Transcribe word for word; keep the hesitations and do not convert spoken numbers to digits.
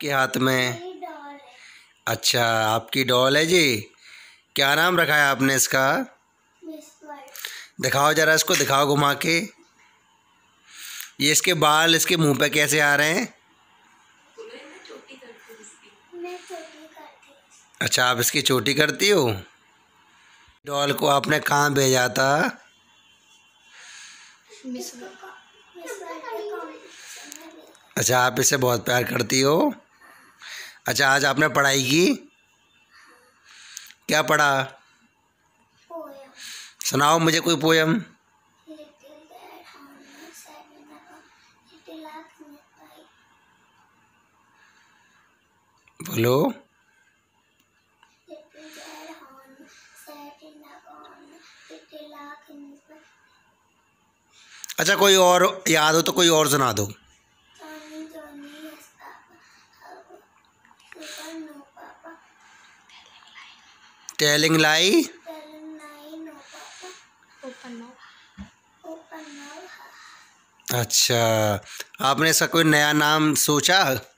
आपके हाथ में? डॉल है। अच्छा, आपकी डॉल है जी। क्या नाम रखा है आपने इसका? Miss World. दिखाओ जरा, इसको दिखाओ घुमा के। ये इसके बाल इसके मुंह पे कैसे आ रहे हैं? मैं चोटी करती हूँ। अच्छा, आप इसकी चोटी करती हो। डॉल को आपने कहाँ भेजा था? मिस वर्ल्ड कॉम्पिटिशन में भेजा। अच्छा, आप इससे बहुत प्यार करती हो। अच्छा, आज आपने पढ़ाई की? क्या पढ़ा? पोयम। सुनाओ मुझे कोई poem. Little dead horn sat in the little ark near. बोलो। Little dead horn sat in the corn little ark near. अच्छा, कोई और याद हो तो कोई और सुना दो। Johnny Johnny yes papa super no papa telling lie. Telling lie no papa open no open no. अच्छा, आपने इसका कोई नया नाम सोचा?